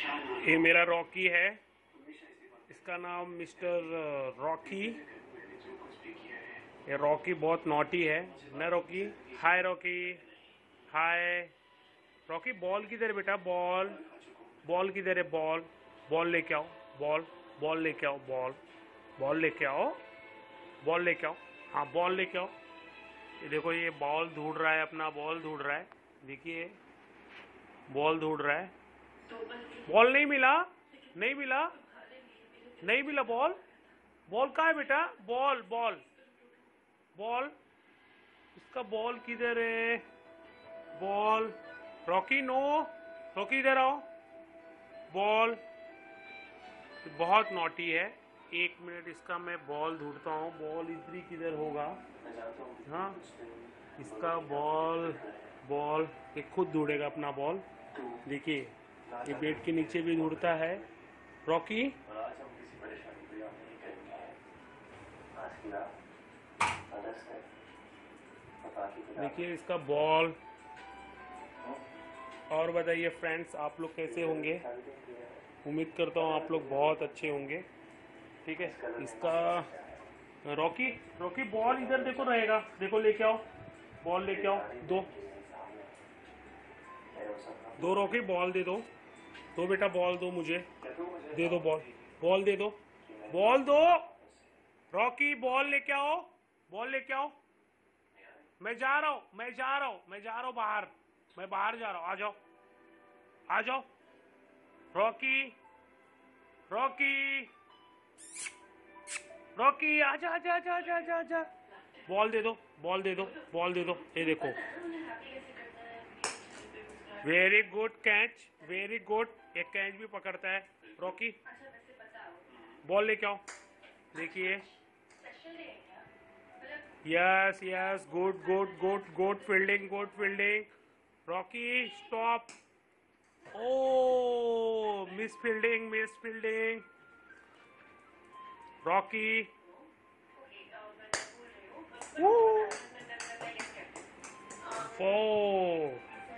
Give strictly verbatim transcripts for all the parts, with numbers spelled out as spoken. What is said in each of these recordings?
ये मेरा रॉकी है, इसका नाम मिस्टर रॉकी। ये रॉकी बहुत नॉटी है ना Rocky. Hi Rocky, hi Rocky. Ball किधर बेटा? बॉल बॉल किधर है? बॉल बॉल लेके आओ। बॉल बॉल लेके आओ। बॉल बॉल लेके आओ। बॉल लेके आओ। हाँ बॉल लेके आओ। ये देखो, ये बॉल ढूंढ रहा है, अपना बॉल ढूंढ रहा है। देखिए बॉल ढूंढ रहा है। बॉल नहीं मिला, नहीं मिला, नहीं मिला बॉल। बॉल कहाँ है बेटा? बॉल बॉल बॉल इसका बॉल किधर है? बॉल रॉकी, नो रॉकी इधर आओ। बॉल बहुत नॉटी है। एक मिनट, इसका मैं बॉल ढूंढता हूँ। बॉल इधर ही किधर होगा? हाँ, इसका बॉल बॉल ये खुद ढूंढेगा अपना बॉल। देखिए ये बेड के नीचे भी ढूंढता है रॉकी। देखिए इसका बॉल। और बताइए फ्रेंड्स, आप लोग कैसे होंगे? उम्मीद करता हूँ आप लोग बहुत अच्छे होंगे। ठीक है, इसका रॉकी रॉकी बॉल इधर देखो रहेगा। देखो लेके आओ, बॉल लेके आओ। दो दो रॉकी, बॉल दे दो। दो बेटा बॉल दो मुझे, दे दो बॉल। बॉल दे दो, बॉल दो रॉकी। बॉल लेके आओ, बॉल लेके आओ। मैं जा रहा हूँ, मैं जा रहा हूँ, मैं जा रहा हूँ बाहर। मैं बाहर जा रहा हूँ, आ जाओ, आ जाओ रॉकी। रॉकी रॉकी आजा आजा आजा आजा आजा आजा। बॉल दे दो, बॉल दे दो, बॉल दे दो। ये देखो, very good catch, very good. एक कैच भी पकड़ता है रॉकी। बॉल लेके आओ। देखिए, yes yes, good good good good fielding, good fielding Rocky. Stop. Oh miss fielding, miss fielding Rocky. Oh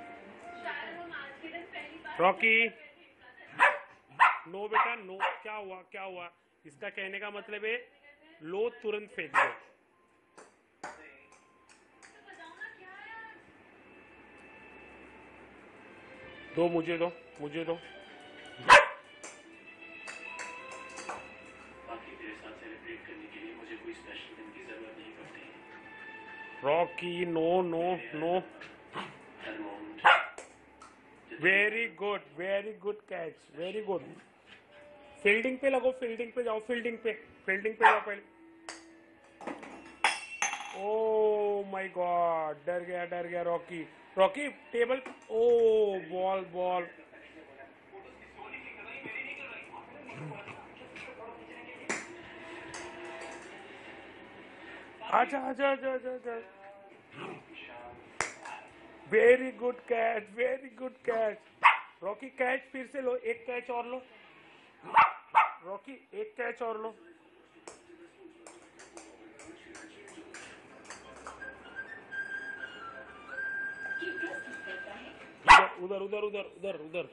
Rocky, no बेटा नो। क्या हुआ, क्या हुआ? इसका कहने का मतलब है लो, तुरंत फेंक दो। दो मुझे, दो मुझे, दो। Rocky no no no. Very good, very good catch, very good. Fielding पे लगो, फील्डिंग पे जाओ, फील्डिंग पे, फील्डिंग पे जाओ पहले। ओ माय गॉड, डर गया, डर गया Rocky. Rocky table. Oh ball ball. आजा आजा आजा आजा आजा। Very good catch, very good catch Rocky. Catch फिर से लो, एक कैच और लो रॉकी, एक कैच और लो। उधर उधर उधर उधर उधर।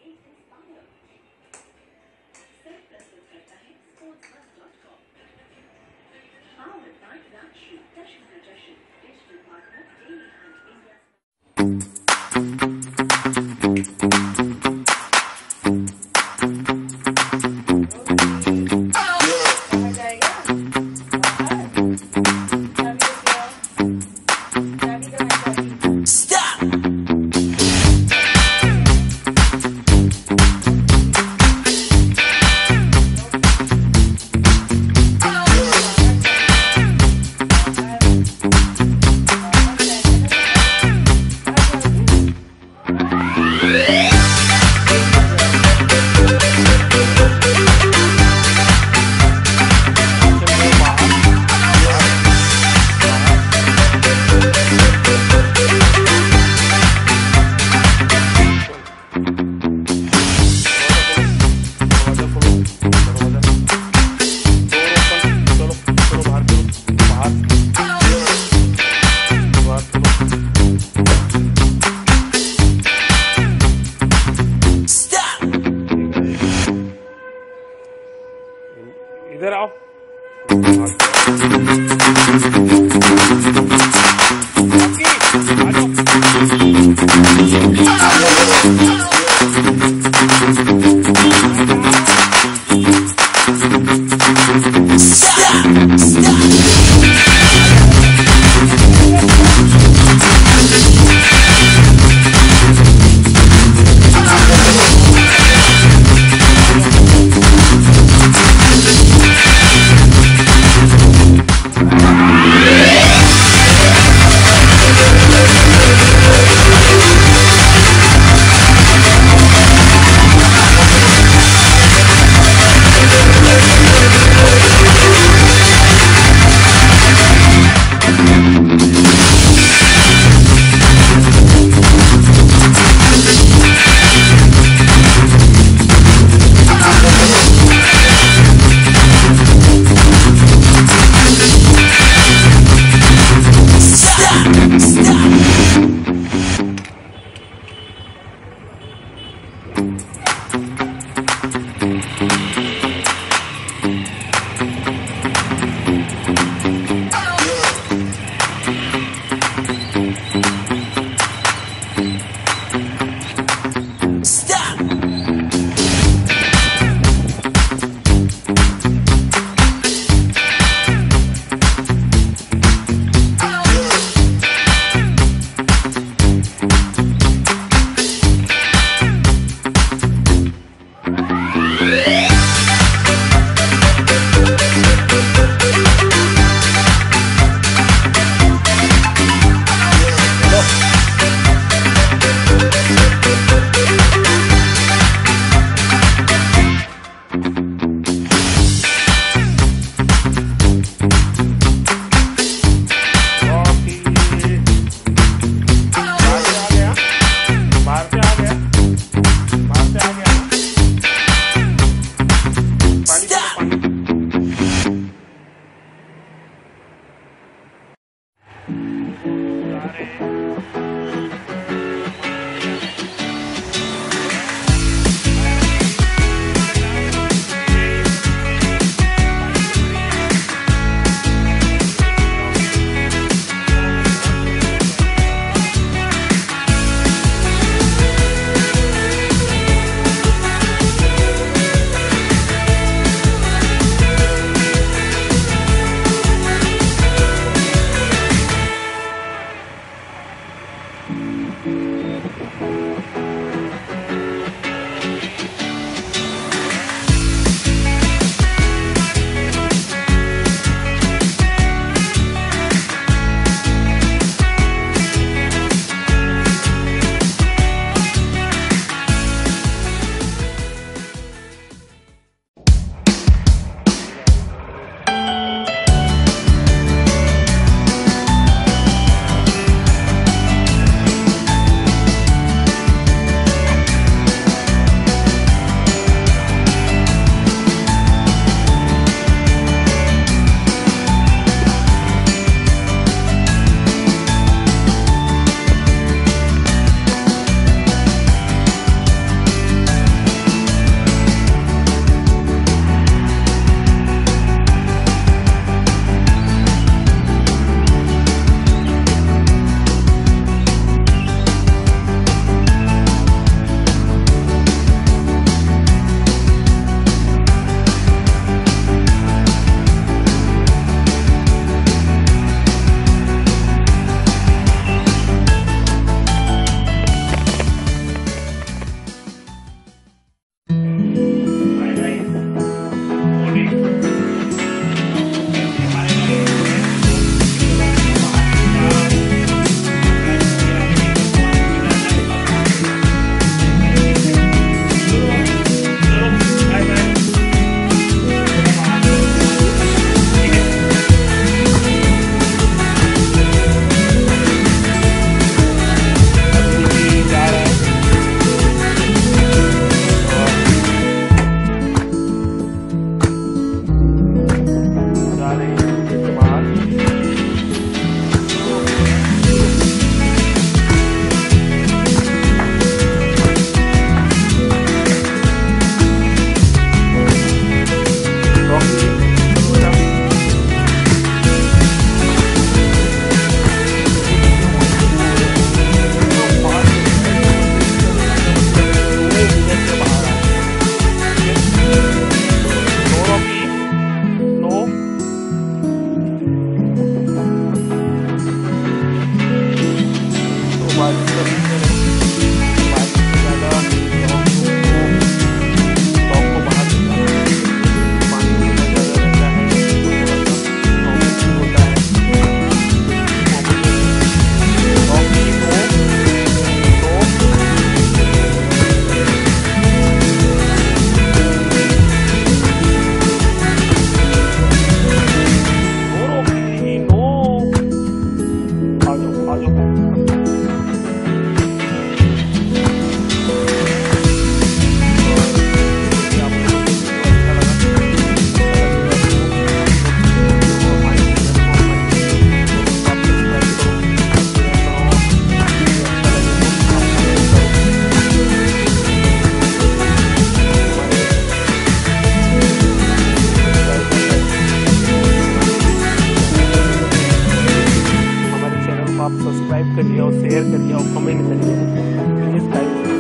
और शेयर करिए और कमेंट करिए इस टाइप से।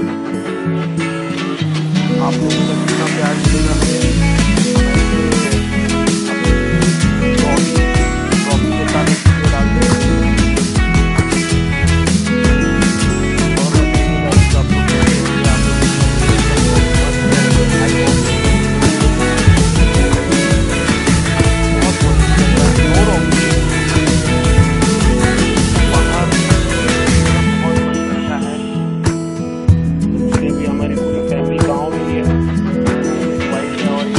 आप लोगों का कितना प्यार मिलेगा हमें ट्रॉफी के साथ वीडियो डालते हैं और आप लोग हमारी पूरी फैमिली गाँव में ही है, वाइफ है और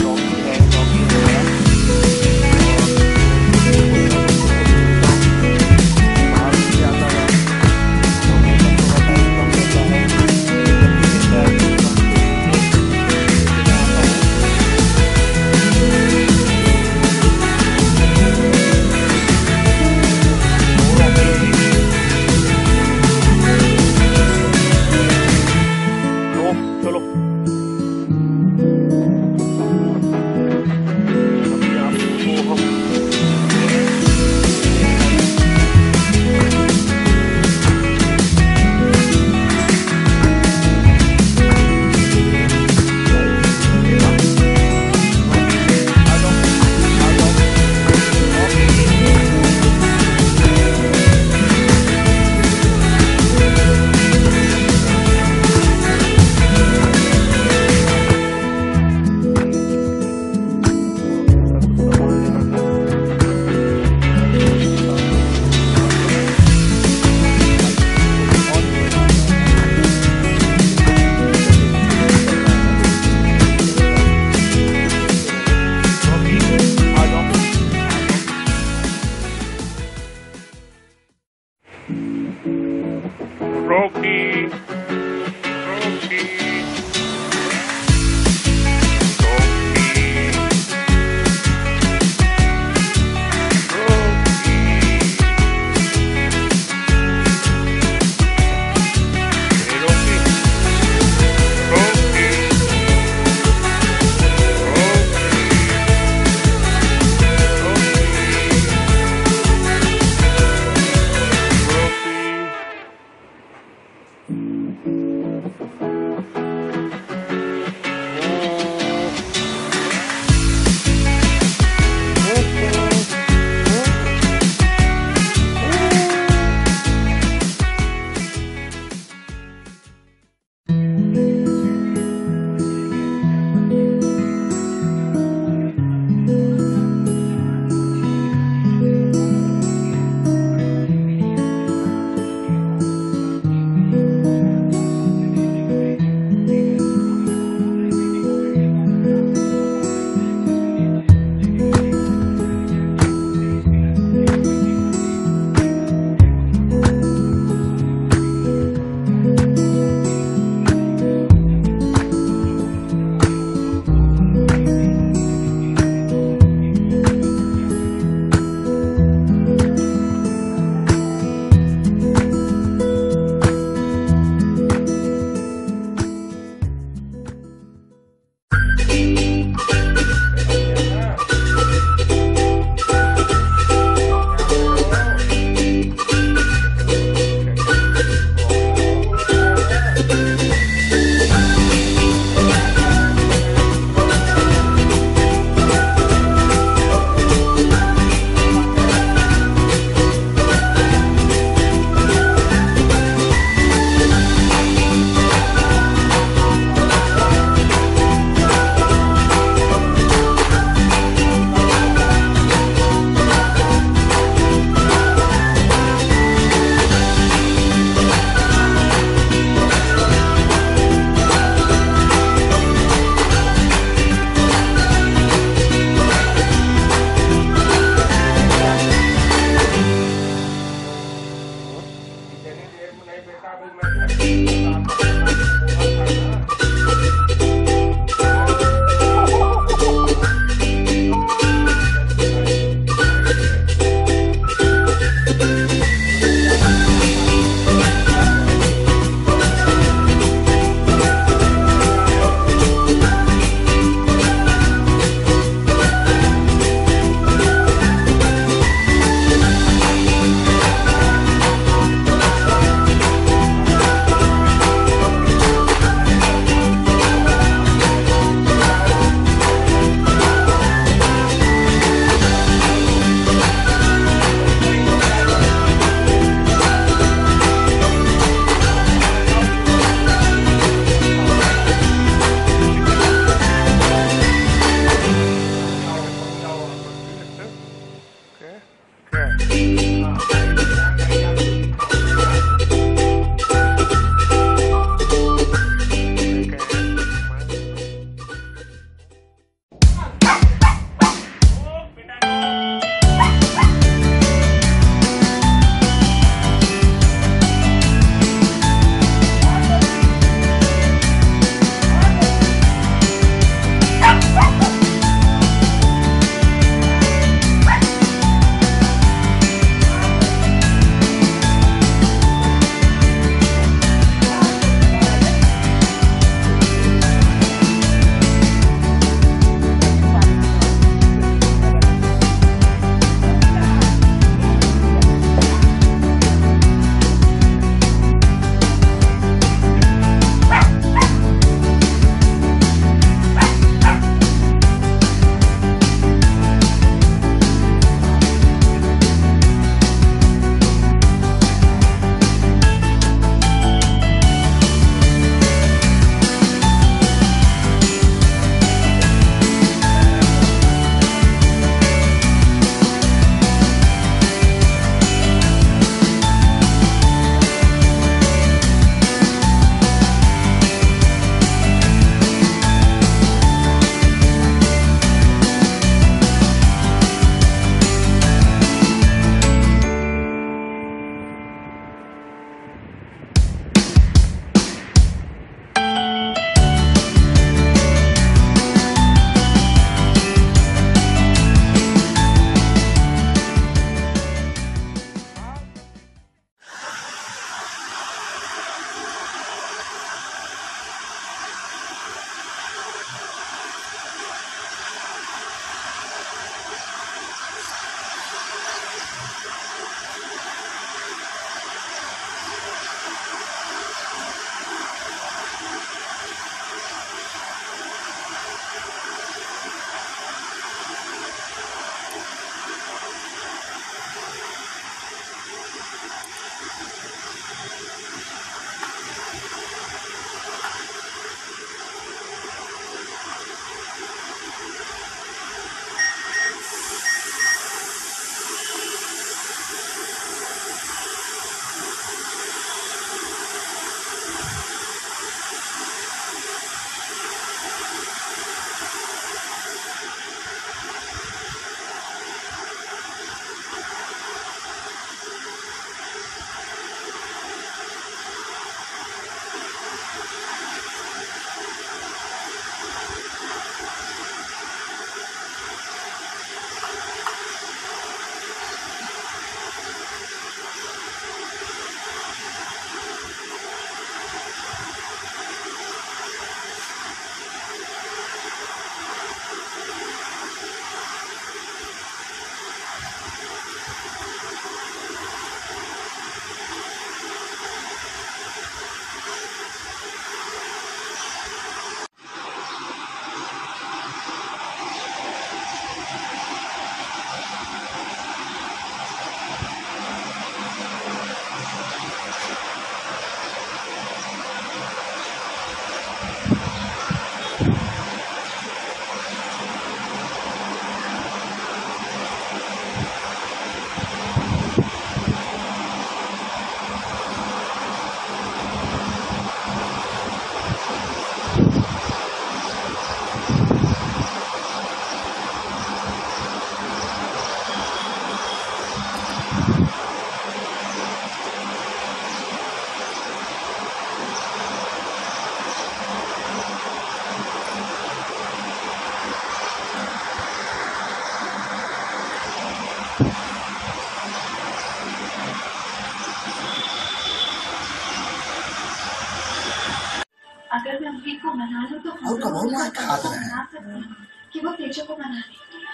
और कब क्या खा रहे हैं कि वो तेजो को मना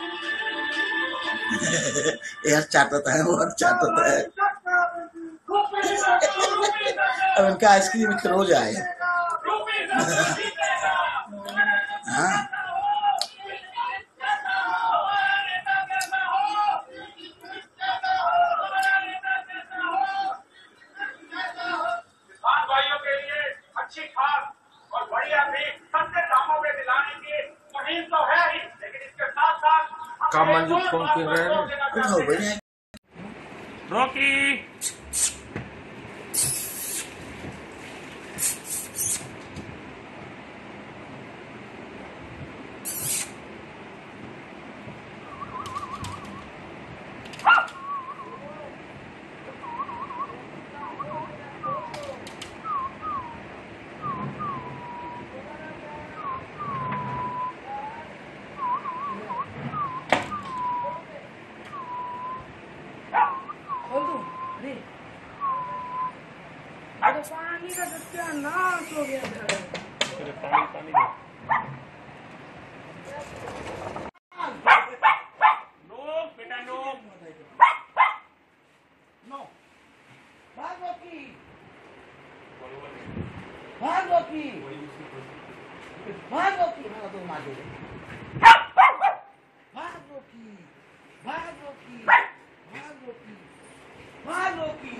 यार चाटता है और चाटता है। अब इनका आइसक्रीम रोज आए। हाँ भाइयों के लिए अच्छी खास और बढ़िया भी सस्ते दामों में दिलाने की मुहिम तो है ही, लेकिन इसके साथ साथ काम मंजिल कौन पी रहे हैं? कुछ हो बढ़िया। रॉकी पानी का सत्यानाश हो गया था। पानी पानी दो। नो बेटा नो नो भाग रॉकी भाग रॉकी भाग रॉकी हाँ तो मार दे भाग रॉकी भाग रॉकी भाग रॉकी भाग रॉकी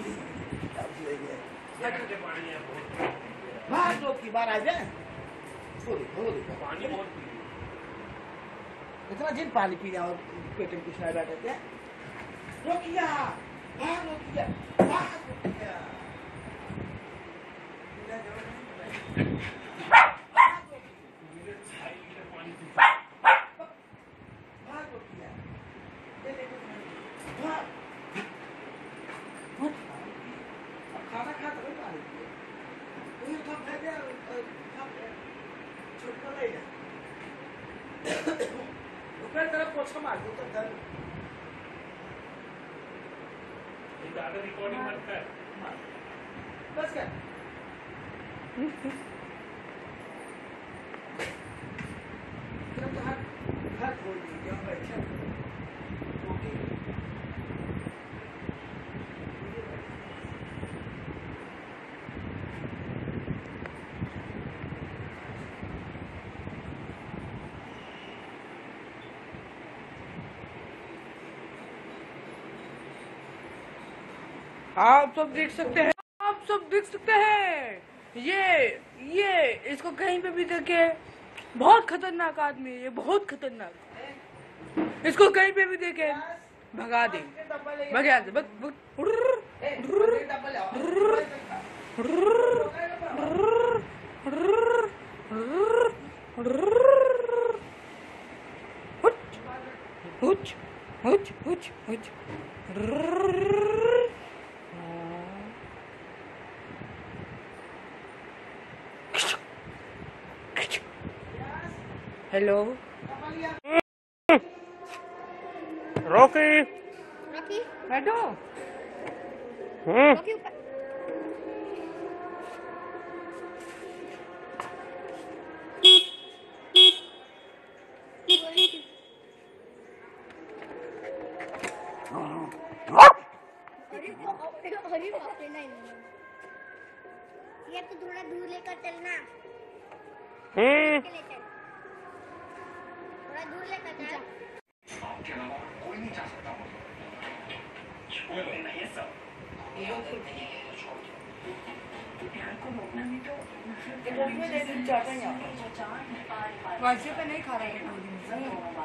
भाग रॉकी बाहर आ जाए। पानी बहुत पी इतना जिन पानी पीना और पेट में कुछ नहीं बैठे थे। रोकिया भाग रोकिया भाग रोकिया भाग रोकिया खाना खा तो पानी पिए कोई उठा फेंक दिया छोटा नहीं है ऊपर तरफ पोछा मार दो तो डर ज़्यादा रिकॉर्डिंग मत कर। बस क्या फिर तो हाथ हाथ खोल दीजिए हम बैठे ओके आप सब देख सकते हैं आप सब देख सकते हैं ये ये इसको कहीं पे भी देखे बहुत खतरनाक आदमी है ये बहुत खतरनाक इसको कहीं पे भी देखे भगा दे भगा दे बस हुच हुच हुच हुच हेलो रॉकी रॉकी बैठो हम्म रॉकी ऊपर अरे अरे बाप रे नहीं ये तो थोड़ा दूर लेकर चलना हम्म ले चल थोड़ा दूर लेकर चल आपके अलावा कोई नहीं जा सकता छोड़ देना ये सब वैसे पे नहीं खा रहे हैं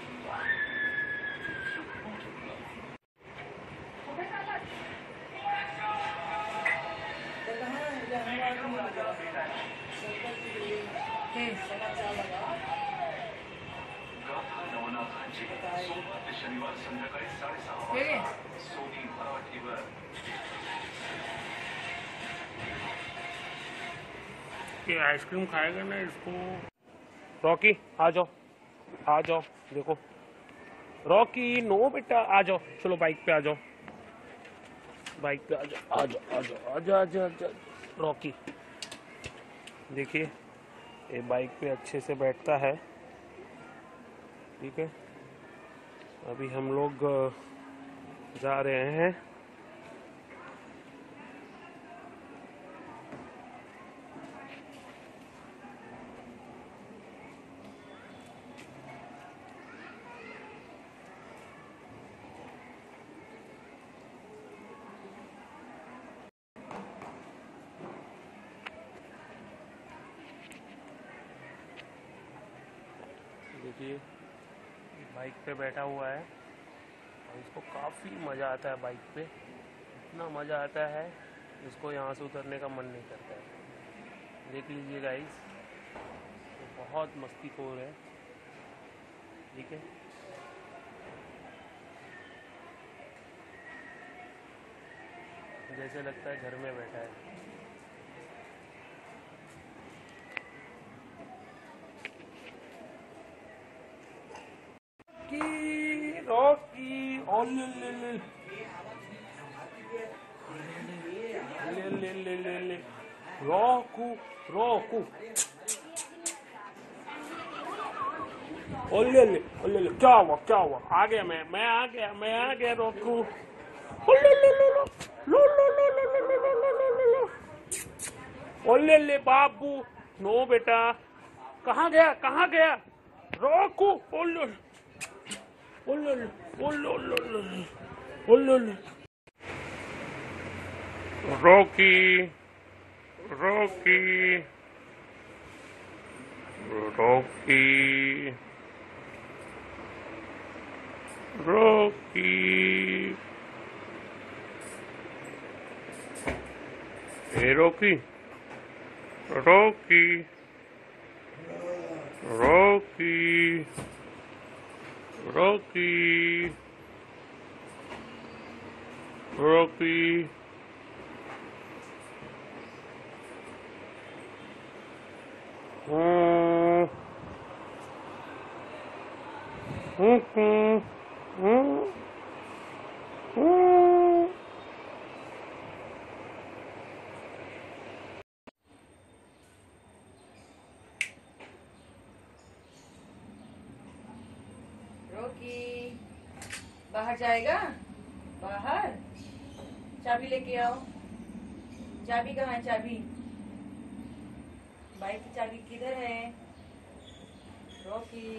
शनिवार संध्याकाळी साडेसहा सोनी मराठीवर ये आइसक्रीम खाएगा ना इसको। रॉकी आ जाओ आ जाओ देखो रॉकी नो बेटा आ जाओ चलो बाइक पे आ जाओ बाइक पे आ जाओ आ जाओ आ जाओ आ जाओ आ जाओ आ जाओ रॉकी देखिए ये बाइक पे अच्छे से बैठता है। ठीक है, अभी हम लोग जा रहे हैं। देखिए बाइक पे बैठा हुआ है और इसको काफ़ी मज़ा आता है बाइक पे। इतना मज़ा आता है इसको यहाँ से उतरने का मन नहीं करता है। देख लीजिए गाइस, तो बहुत मस्तीखोर है। ठीक है, जैसे लगता है घर में बैठा है। रॉकी ओ ले ले ले ले ले ले ले ले रॉकू रॉकू ओ ले ले ओ ले ले क्या हुआ क्या हुआ? आ गया मैं मैं आ गया मैं आ गया रॉकू। ओ ले ले ले लो लो लो लो लो लो लो लो लो लो ओ ले ले बाबू। नो बेटा, कहाँ गया कहाँ गया रॉकू? ओ ले ओलो ओलो ओलो ओलो रॉकी रॉकी रॉकी रॉकी ए Rocky Rocky Rocky Rocky Rocky हम्म हम्म हम्म हम्म रॉकी बाहर जाएगा? बाहर चाबी लेके आओ। चाबी कहाँ है? चाबी बाइक की चाबी किधर है? रॉकी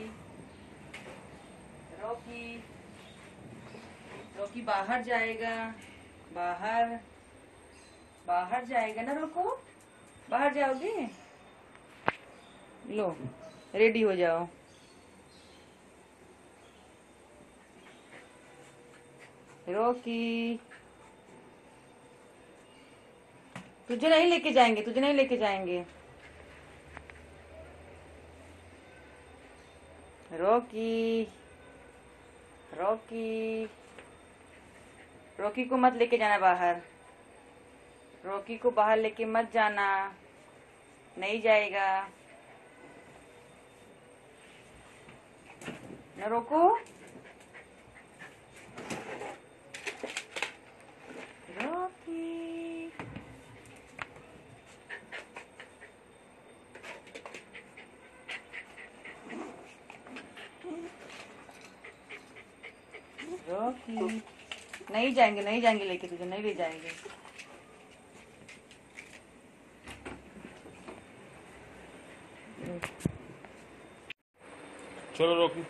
रॉकी रॉकी बाहर जाएगा। बाहर बाहर जाएगा ना रॉको? बाहर जाओगे? लो रेडी हो जाओ। रॉकी तुझे नहीं लेके जाएंगे, तुझे नहीं लेके जाएंगे। रॉकी रॉकी रॉकी को मत लेके जाना बाहर। रॉकी को बाहर लेके मत जाना, नहीं जाएगा ना रोको। रॉकी रॉकी नहीं जाएंगे, नहीं जाएंगे लेके, तुझे नहीं ले जाएंगे। चलो रॉकी,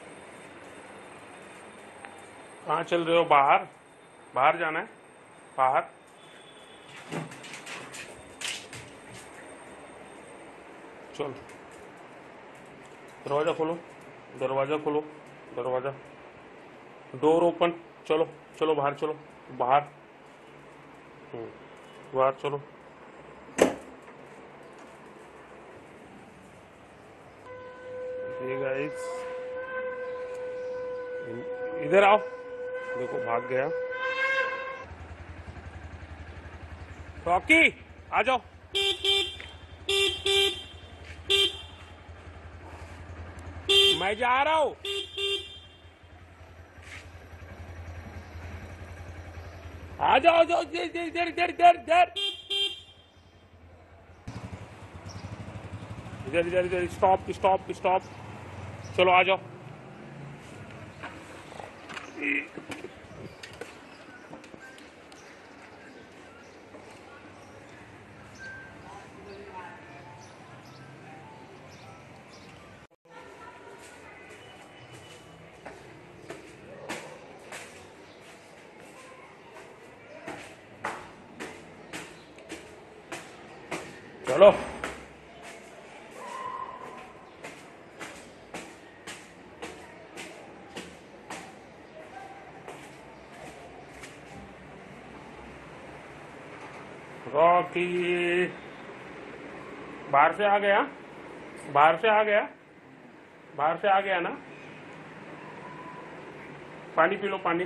कहाँ चल रहे हो? बाहर बाहर जाना है, बाहर। चल दरवाजा खोलो, दरवाजा खोलो, दरवाजा, डोर ओपन। चलो चलो बाहर, चलो बाहर, बाहर चलो। ये गाइस इधर आओ, देखो भाग गया। रॉकी आ जाओ। मैं जा रहा हूं। आ जाओ, आ जाओ, इधर इधर इधर इधर इधर इधर इधर इधर स्टॉप स्टॉप स्टॉप। चलो आ जाओ। चलो रॉकी बाहर से आ गया, बाहर से आ गया, बाहर से आ गया ना। पानी पी लो, पानी।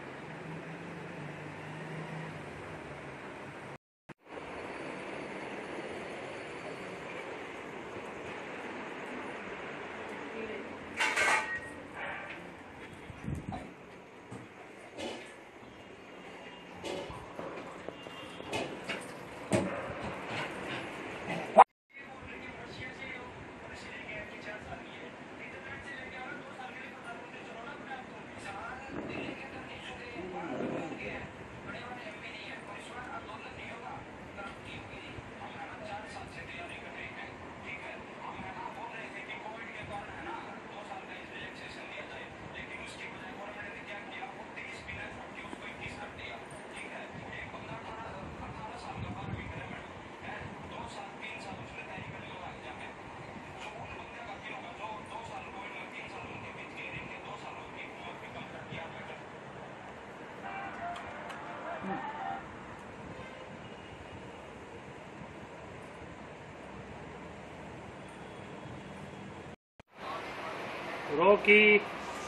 रॉकी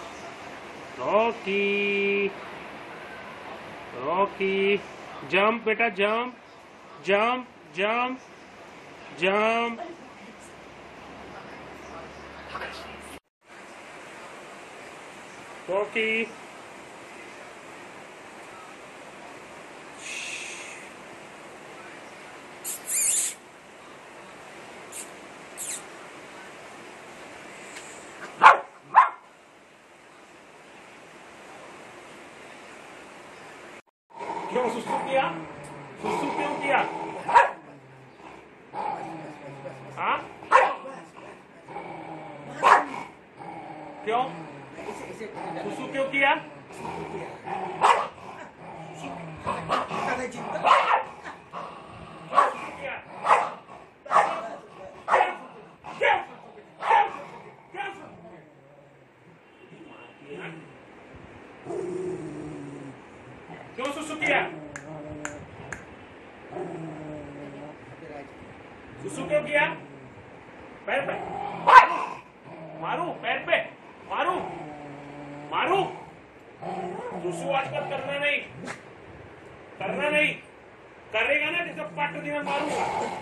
रॉकी रॉकी जंप बेटा, jump jump jump jump. Rocky क्यों सुसु किया? सुसु क्यों किया? हाँ क्यों सुसु क्यों किया? क्यों सुसु किया? सुसु क्यों किया? पैर पे मारू, पैर पे मारू मारू। सुसु आजकल करना नहीं, करना नहीं। करेगा ना जैसे पट दिया मारूंगा,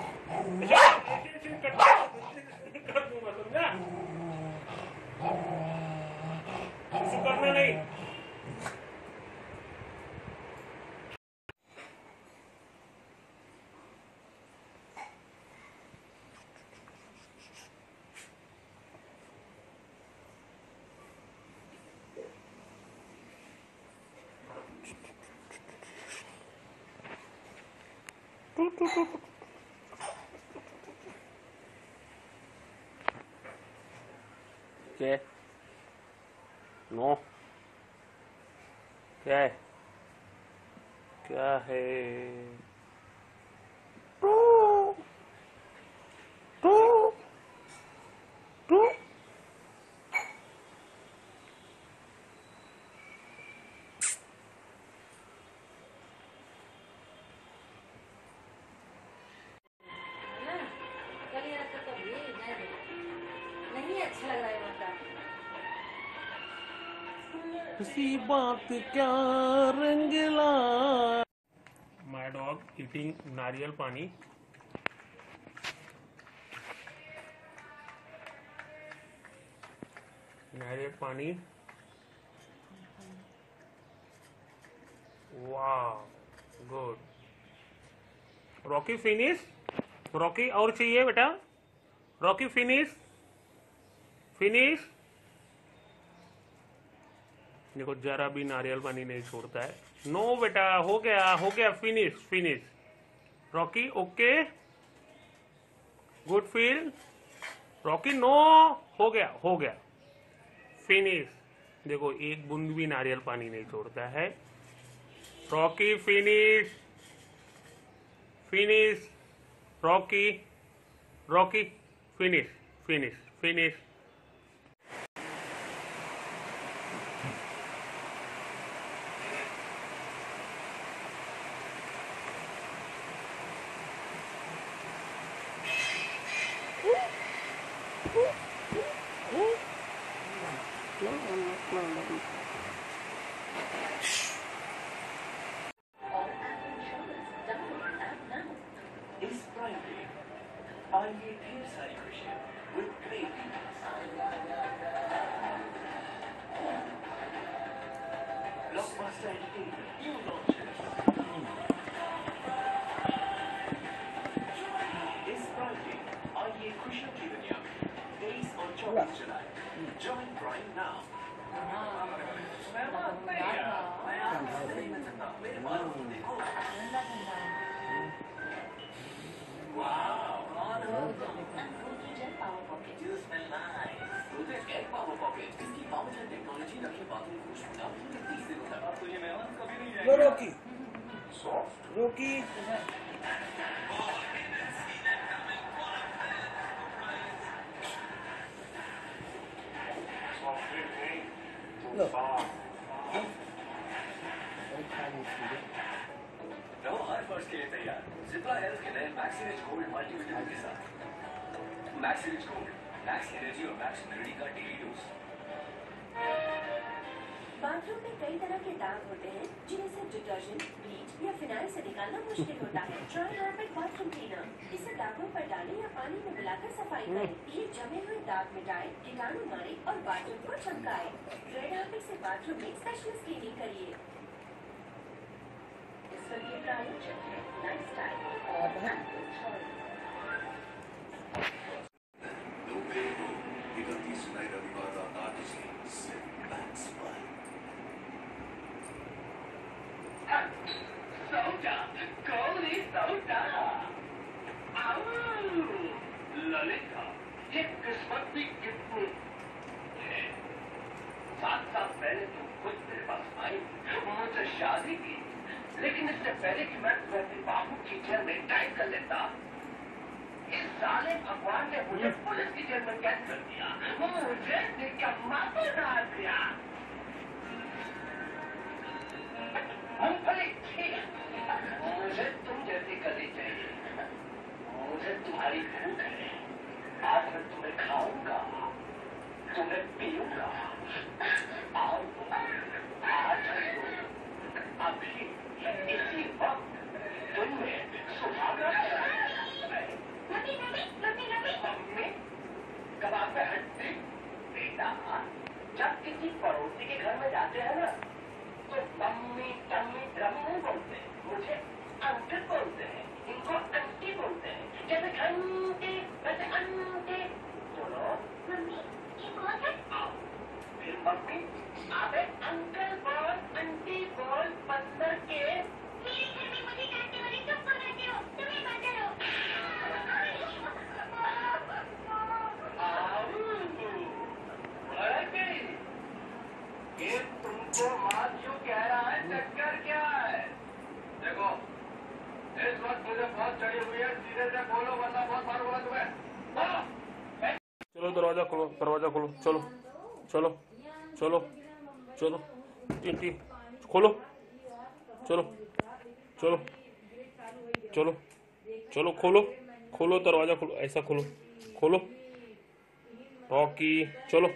कर दूंगा, समझा? सुसु करना नहीं। क्या? नो क्या है? क्या है? टू टू टू नहीं अच्छा लग रहा है बता। किसी बात क्या रंगला। माय डॉग ईटिंग नारियल पानी। नारियल पानी। वाह गुड। Rocky finish? रॉकी और चाहिए बेटा? Rocky finish finish. देखो जरा भी नारियल पानी नहीं छोड़ता है। नो बेटा, हो गया हो गया, finish finish. Rocky okay, good feel. Rocky no, हो गया हो गया, फिनिश। देखो एक बूंद भी नारियल पानी नहीं छोड़ता है। Rocky finish finish. Rocky Rocky finish finish finish. इस फ्राइडे आइए ढेर सारी खुशियां with great blockbuster entertainment new launches. इस फ्राइडे आइए खुशियों की दुनिया में तेईस और चौबीस जुलाई। Join prime now. रोकी रोकी लो रहो हर फर्स्ट के लिए तैयार जिप्ला हेल्थ के नए मैक्सिरिच गोल्ड मल्टीविटामिन के साथ। मैक्सिरिच गोल्ड, मैक्स एनर्जी और मैक्स इम्यूनिटी का डेली डोज। बाथरूम में कई तरह के दाग होते हैं जिन्हें सिर्फ डिटर्जेंट, ब्लीच या फिनाइल से निकालना मुश्किल होता है। ट्राई हार्पिक बाथरूम क्लीनर, इसे दागों पर डालें या पानी में मिलाकर सफाई करें। ये जमे हुए दाग मिटाए, कीटाणु मारे और बाथरूम को चमकाए। रेड हार्पिक से बाथरूम में स्पेशलिस्ट क्लीनिंग करिए। इस पर ये प्रायोजक है लाइफस्टाइल और apple choice. Soda, Golden Soda. Lalita, ये किस्मत भी कितनी है। सात साल पहले तुम खुद मेरे पास आई, मुझसे शादी की, लेकिन इससे पहले कि मैं तुम्हें बाबू की जेल में टाइप कर लेता, इस साले भगवान ने मुझे पुलिस की जेल में कैद कर दिया। मुझे निकम्मा बना दिया। मूंगफली, मुझे तुम जैसी गली चाहिए। मुझे तुम्हारी भूख है। आज मैं तुम्हें खाऊंगा, तुम्हें पीऊंगा। आओ आज अभी इसी वक्त तुम्हें सुहाना मम्मी कबाब पे हड्डी। बेटा जब किसी पड़ोसी के घर में जाते हैं ना तो मम्मी टम्मी ड्रमी नहीं बोलते, मुझे अंकल बोलते हैं, इनको आंटी बोलते हैं। जैसे घंटे वैसे अंटे। बोलो मम्मी ये कौन है? फिर मम्मी अबे अंकल बोल, आंटी बोल, बंदर के। मेरे घर में मुझे डांटने वाली तुम बोल रहे हो, तुम्हें बंदर हो। ये तुमको माँ क्यों कह रहा है? चक्कर क्या है? देखो इस वक्त मुझे बहुत चढ़ी हुई है, सीधे से बोलो वरना बहुत मार बोला तुम्हें। बोलो। चलो दरवाजा खोलो, दरवाजा खोलो, चलो चलो चलो चलो, टीटी खोलो, चलो चलो चलो चलो, खोलो खोलो दरवाजा खोलो, ऐसा खोलो खोलो। रॉकी चलो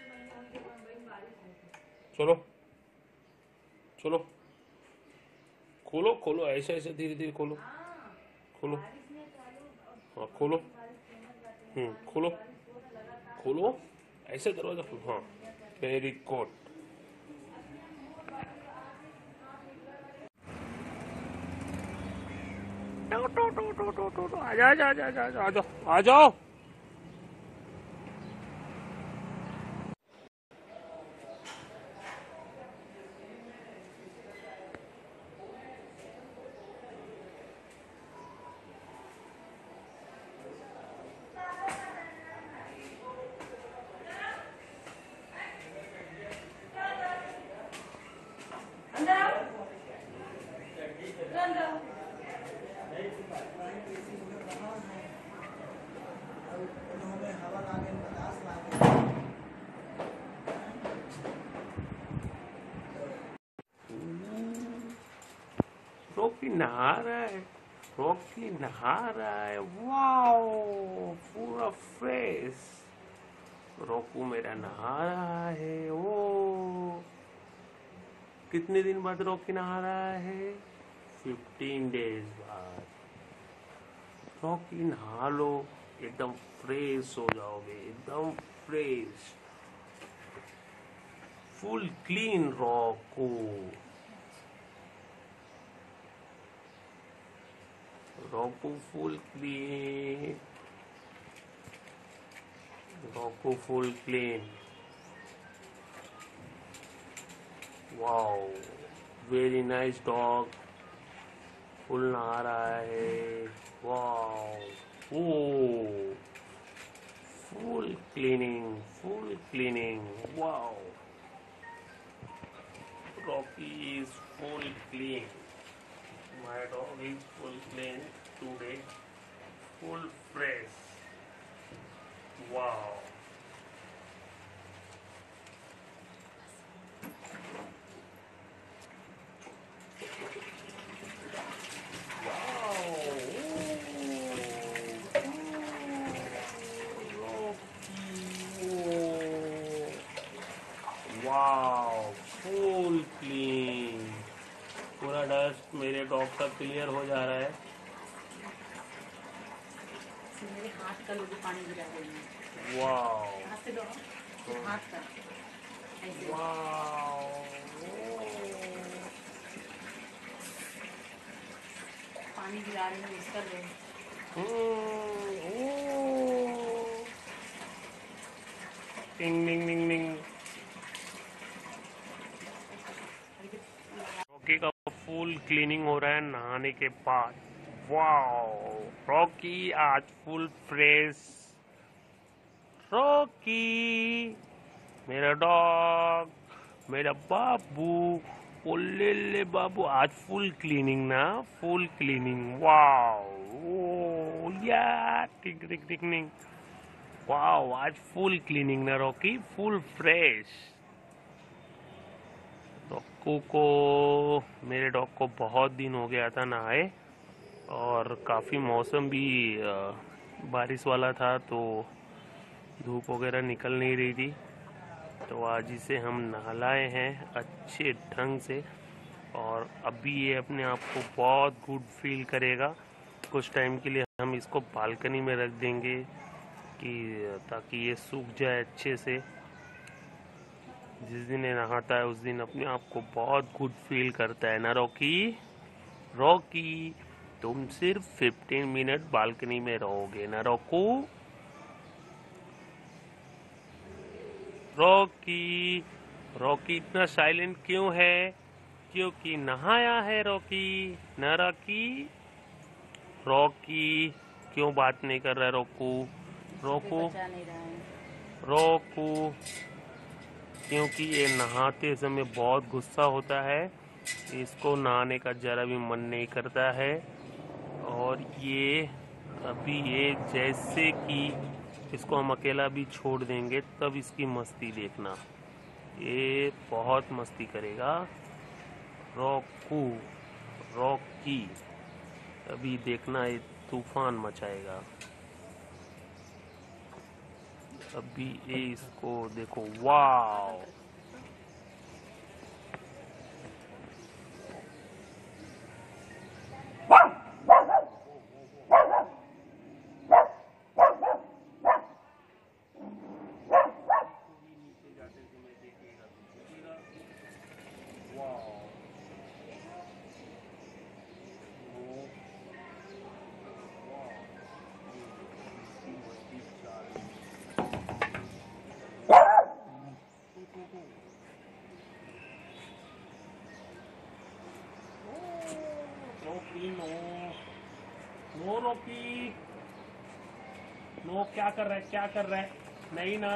चलो चलो, खोलो खोलो, ऐसे ऐसे धीरे धीरे खोलो खोलो। हाँ खोलो, हम्म खोलो खोलो, ऐसे दरवाजा खोलो। हाँ वेरी गुड। आ जाओ आ जाओ आ जाओ आ जाओ आ जाओ। रॉकी नहा रहा है, रॉकी नहा रहा है। वाओ, पूरा फ्रेश। रॉकू मेरा नहा रहा है। ओ, कितने दिन बाद रॉकी नहा रहा है? फिफ्टीन डेज बाद। रॉकी नहा लो, एकदम फ्रेश हो जाओगे, एकदम फ्रेश, फुल क्लीन रॉकू। रॉकू फुल क्लीन, रॉकू full clean. Wow, very nice dog. Full नहा रहा है। Wow, oh, full cleaning, full cleaning. Wow, Rocky is full clean. My dog is full clean today, full fresh. Wow. Wow, full clean. पूरा dust मेरे dog का clear हो जा रहा है। मेरे हाथ का लोग पानी गिरा रही है। वाओ, हाथ से दो, हाथ का ऐसे। वाओ, पानी गिरा रही है इसका लोग। टिंग टिंग टिंग टिंग। रॉकी का फुल क्लीनिंग हो रहा है नहाने के बाद। वाओ, रॉकी आज फुल फ्रेश। रॉकी मेरा डॉग, मेरा बाबू, ओ ले ले बाबू, आज फुल क्लीनिंग ना, फुल क्लीनिंग। वाओ, ओ या tick tick tick tick. Wow, आज फुल क्लीनिंग ना रॉकी, फुल फ्रेश। रॉकू को, मेरे डॉग को बहुत दिन हो गया था नहाए, और काफ़ी मौसम भी बारिश वाला था, तो धूप वगैरह निकल नहीं रही थी। तो आज इसे हम नहलाए हैं अच्छे ढंग से, और अभी ये अपने आप को बहुत गुड फील करेगा। कुछ टाइम के लिए हम इसको बालकनी में रख देंगे कि ताकि ये सूख जाए अच्छे से। जिस दिन ये नहाता है उस दिन अपने आप को बहुत गुड फील करता है ना रॉकी। रॉकी, तुम सिर्फ फिफ्टीन मिनट बालकनी में रहोगे ना रॉकू। रॉकी, रॉकी इतना साइलेंट क्यों है? क्योंकि नहाया है रॉकी, ना रॉकी। रॉकी क्यों बात नहीं कर रहा है रॉकू? रॉकू, रॉकू, क्योंकि ये नहाते समय बहुत गुस्सा होता है, इसको नहाने का जरा भी मन नहीं करता है। और ये अभी ये जैसे कि इसको हम अकेला भी छोड़ देंगे तब इसकी मस्ती देखना, ये बहुत मस्ती करेगा। रॉकू, रॉकी, अभी देखना ये तूफान मचाएगा। अभी ये इसको देखो, wow, Rocky, no no Rocky, no, क्या कर रहा है, क्या कर रहा है? नहीं ना।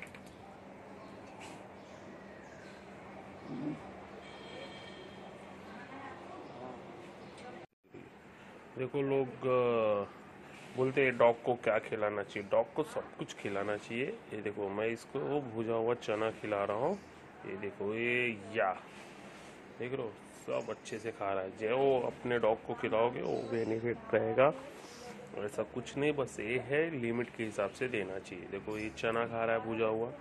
देखो, लोग बोलते हैं डॉग को क्या खिलाना चाहिए। डॉग को सब कुछ खिलाना चाहिए। ये देखो, मैं इसको भुजा हुआ चना खिला रहा हूँ। ये देखो, ये या देख रहे हो, सब अच्छे से खा रहा है। जो अपने डॉग को खिलाओगे वो बेनिफिट रहेगा। ऐसा कुछ नहीं, बस ये है लिमिट के हिसाब से देना चाहिए। देखो ये चना खा रहा है भुजा हुआ।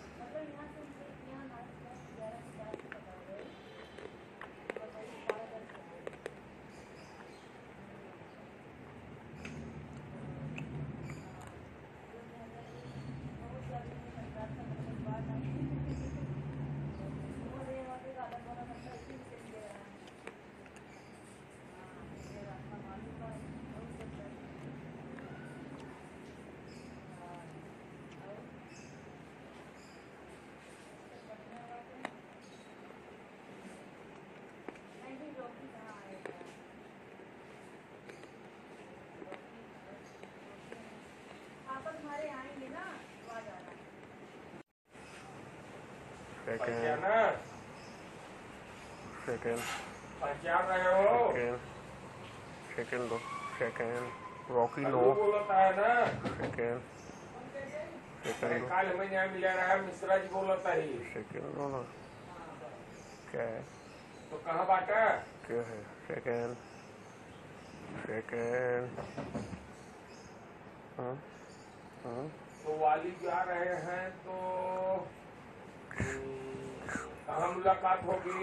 सेकेंड सेकेंड सेकेंड सेकेंड दो second Rocky no second second काल में न्याय मिला रहा है, मिश्रा जी बोलता ही सेकेंड दो ना। क्या है तो कहाँ बाटा क्या है? सेकेंड सेकेंड हाँ हाँ तो वाली जा रहे हैं तो कहाँ मुलाकात होगी?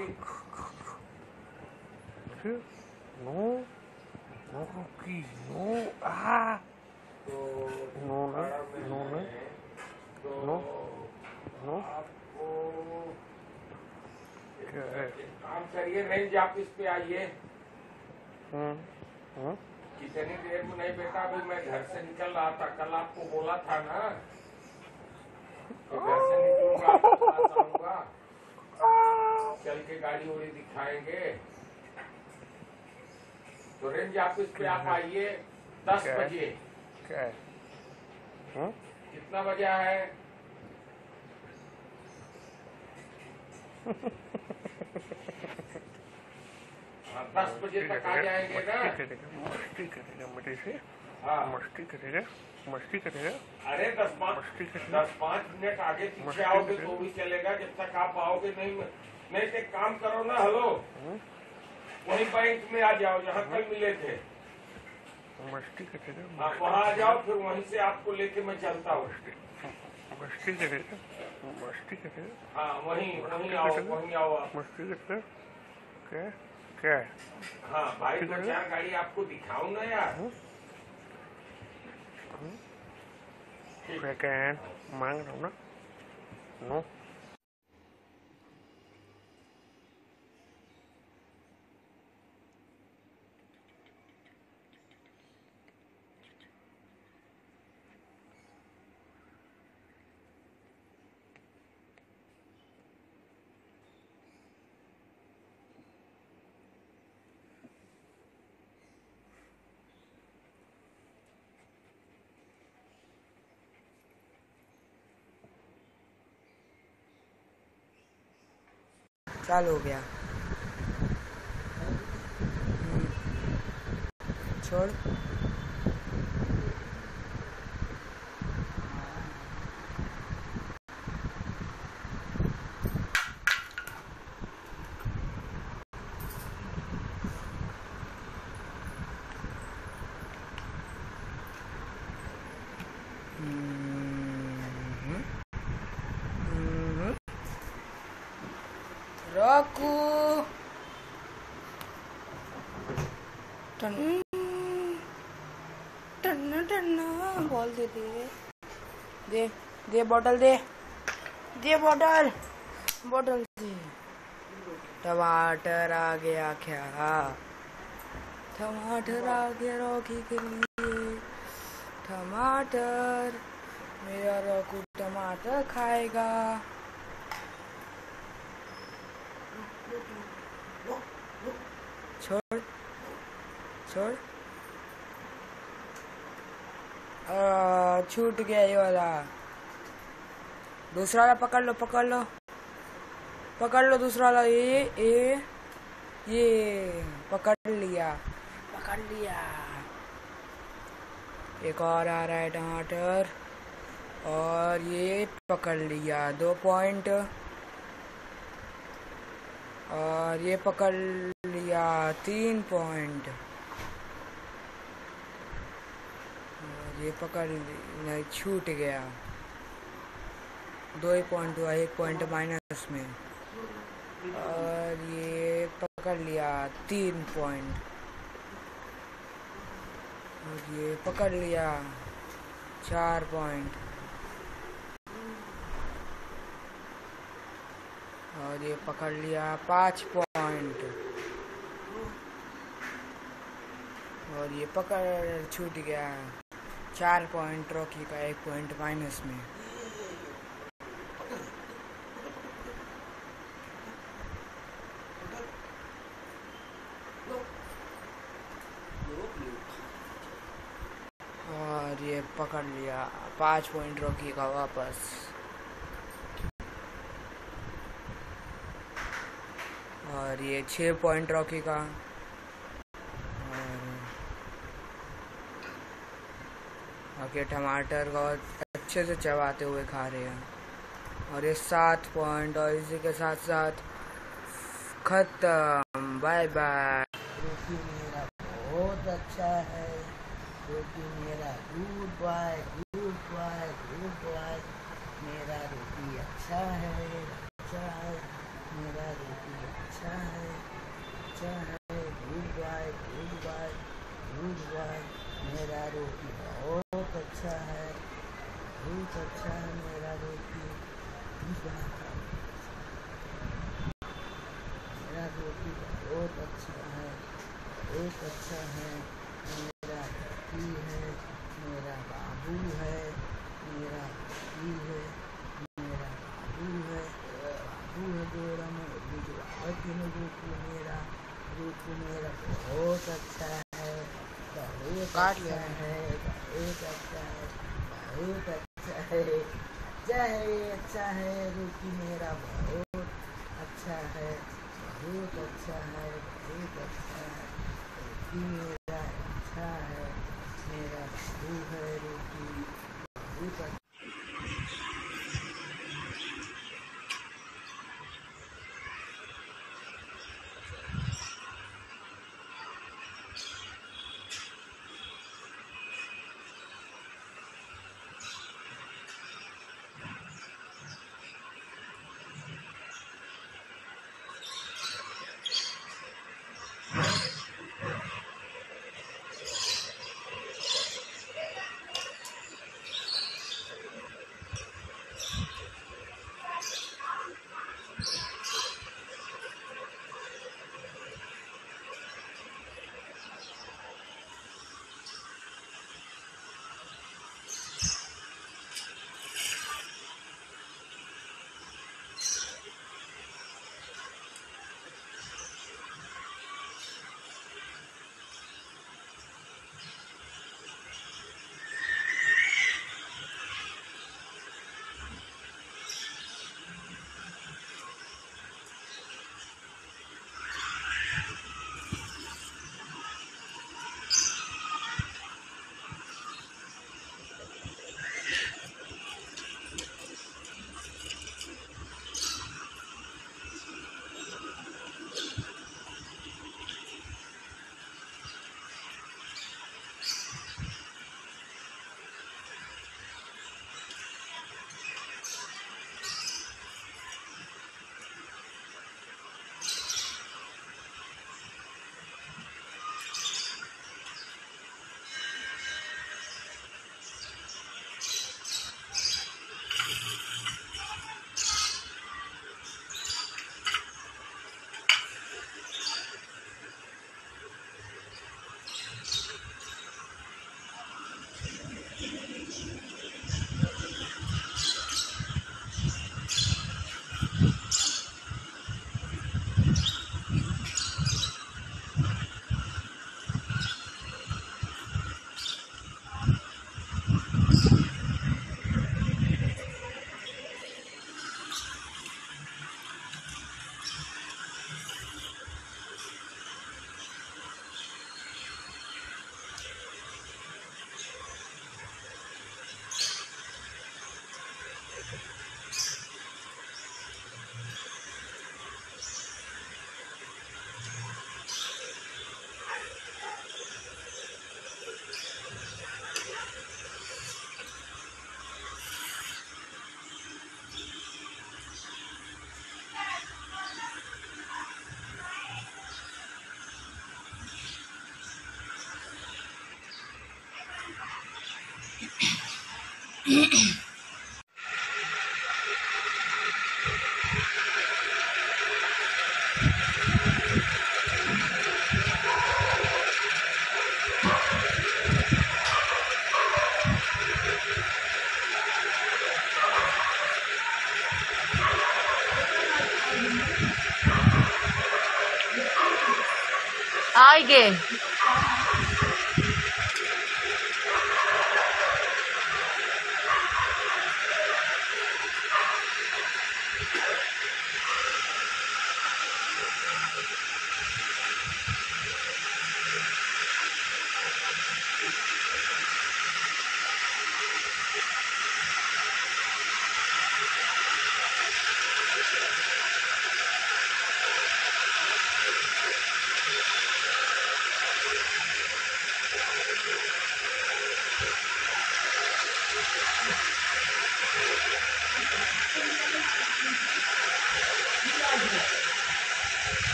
नो नो रॉकी नो आ तो नो ना नो ना नो नो आपको क्या है? काम करिए, रेंज ऑफिस पे आइए। हम्म हम्म कितनी देर में? नहीं बेटा, अभी मैं घर से निकल रहा था। कल आपको बोला था ना कि घर से निकलूंगा, आपके पास आऊंगा, चल के गाड़ी उड़ी दिखाएंगे। तो रेंज ऑफिस पे आप आइए दस क्या है? बजे। क्या है? हम्म कितना बजा है? हाँ, दस बजे तक आ जाएंगे ना। मस्ती करेगा मेरे से। हाँ, मस्ती करेगा मस्ती करेगा अरे दस पाँच मस्ती करेगा। दस पाँच मिनट आगे पीछे मस्ती आओगे करेगा। तो भी चलेगा, जब तक आप आओगे नहीं। नहीं तो एक काम करो ना, हेलो, वही बैंक में आ जाओ जहाँ कल मिले थे। मस्ती करेगा आप वहाँ आ जाओ, फिर वहीं से आपको लेके मैं चलता हूँ। मस्ती करेगा मस्ती करेगा हाँ, वहीं वहीं आओ, वहीं आओ आप। मस्ती करेगा। क्या क्या है? हाँ भाई, दो चार गाड़ी आपको दिखाऊं ना यार। सेकेंड मांग रहा हूँ ना। नो चालू हो गया। छोड़ रॉकू टन टन्ना टन्ना बॉल दे दे दे दे बॉटल दे दे बॉटल बॉटल दे। टमाटर आ गया क्या? टमाटर आ गया रॉकी के लिए। टमाटर मेरा रॉकू टमाटर खाएगा। छोड़ छोड़ आ, छूट गया ये वाला। दूसरा वाला पकड़ लो पकड़ लो पकड़ लो दूसरा वाला। ये ये ये पकड़ लिया पकड़ लिया। एक और आ रहा है टमाटर और ये पकड़ लिया। दो पॉइंट और ये पकड़ लिया तीन पॉइंट। और ये पकड़ नहीं, छूट गया। दो ही पॉइंट हुआ, एक पॉइंट माइनस में। और ये पकड़ लिया तीन पॉइंट। और ये पकड़ लिया चार पॉइंट। और ये पकड़ लिया पाँच पॉइंट। और ये पकड़ छूट गया चार पॉइंट। रॉकी का एक पॉइंट माइनस में। और ये पकड़ लिया पाँच पॉइंट रॉकी का वापस। और ये छः पॉइंट रॉकी का। और बाकी टमाटर को अच्छे से चबाते हुए खा रहे हैं। और ये सात पॉइंट। और इसी के साथ साथ खत्म। Bye bye. रोटी मेरा बहुत अच्छा है। रोटी मेरा good boy, good boy, good boy. मेरा रोटी अच्छा है, अच्छा है। मेरा रोटी अच्छा है, अच्छा है। Good boy, good boy, good boy. मेरा रोटी बहुत अच्छा है, बहुत अच्छा है। मेरा रोटी मेरा रोटी बहुत अच्छा है, बहुत अच्छा है। मेरा रोटी है, मेरा बाबू है, मेरा रोटी है, मेरा बाबू है, बाबू है गोरा में रोटी। मेरा रोटी मेरा बहुत अच्छा है, बहुत अच्छा है, बहुत अच्छा है, बहुत अच्छा है। अच्छा है, अच्छा है। रोटी मेरा बहुत अच्छा है, बहुत अच्छा है, बहुत अच्छा है। रोटी मेरा अच्छा है, मेरा बाबू है। रोटी बहुत अच्छा। आएंगे।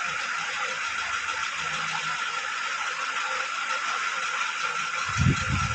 you